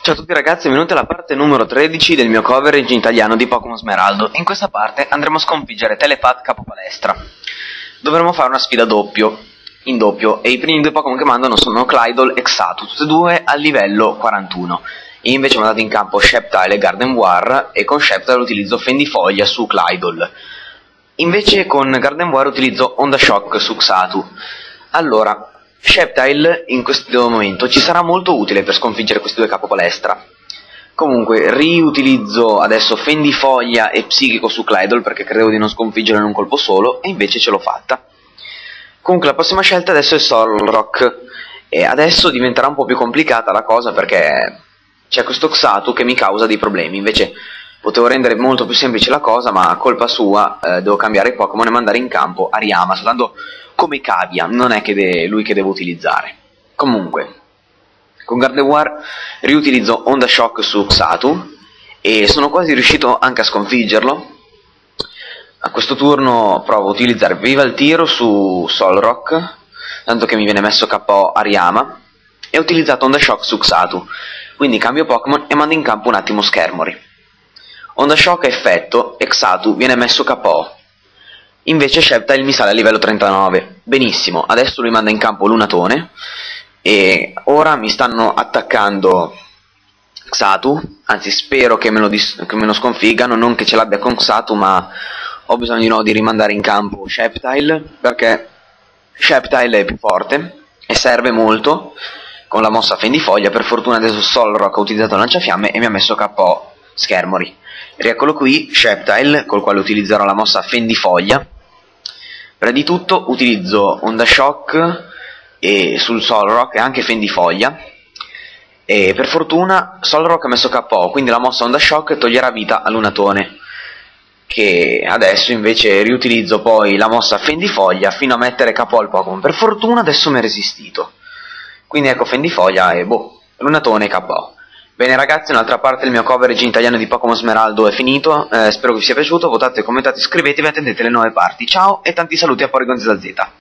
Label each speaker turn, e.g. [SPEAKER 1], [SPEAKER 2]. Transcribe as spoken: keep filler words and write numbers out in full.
[SPEAKER 1] Ciao a tutti ragazzi, benvenuti alla parte numero tredici del mio coverage in italiano di Pokémon Smeraldo. In questa parte andremo a sconfiggere Telepath Capopalestra. Dovremo fare una sfida doppio, in doppio, e i primi due Pokémon che mandano sono Claydol e Xatu, tutti e due al livello quarantuno. Io invece ho mandato in campo Sceptile e Gardevoir, e con Sceptile utilizzo Fendifoglia su Claydol. Invece con Gardevoir utilizzo Onda Shock su Xatu. Allora, Sceptile in questo momento ci sarà molto utile per sconfiggere questi due capopalestra. Comunque riutilizzo adesso Fendifoglia e Psichico su Claydol perché credevo di non sconfiggerlo in un colpo solo, e invece ce l'ho fatta. Comunque la prossima scelta adesso è Solrock, e adesso diventerà un po' più complicata la cosa perché c'è questo Xatu che mi causa dei problemi. Invece potevo rendere molto più semplice la cosa, ma a colpa sua eh, devo cambiare i Pokémon e mandare in campo Ariyama, soltanto come cavia, non è che è lui che devo utilizzare. Comunque, con Gardevoir riutilizzo Onda Shock su Xatu, e sono quasi riuscito anche a sconfiggerlo. A questo turno provo a utilizzare Viva il Tiro su Solrock, tanto che mi viene messo K O Ariyama, e ho utilizzato Onda Shock su Xatu, quindi cambio Pokémon e mando in campo un attimo Schermori. Onda Shock a effetto e Xatu viene messo K O. Invece Sceptile mi sale a livello trentanove. Benissimo, adesso lui manda in campo Lunatone, e ora mi stanno attaccando Xatu, anzi spero che me lo, che me lo sconfiggano, non che ce l'abbia con Xatu, ma ho bisogno di nuovo di rimandare in campo Sceptile, perché Sceptile è più forte e serve molto con la mossa Fendifoglia. Per fortuna adesso Solrock ha utilizzato Lanciafiamme e mi ha messo K O Schermori. Rieccolo qui, Sceptile, col quale utilizzerò la mossa Fendifoglia. Prima di tutto utilizzo Onda Shock e sul Solrock e anche Fendifoglia, e per fortuna Solrock ha messo K O, quindi la mossa Onda Shock toglierà vita a Lunatone, che adesso invece riutilizzo poi la mossa Fendifoglia fino a mettere K O al Pokémon. Per fortuna adesso mi è resistito, quindi ecco Fendifoglia e boh, Lunatone K O. Bene ragazzi, un'altra parte del mio coverage in italiano di Pokémon Smeraldo è finito, eh, spero che vi sia piaciuto, votate, commentate, iscrivetevi e attendete le nuove parti. Ciao e tanti saluti a Porygon Z Z.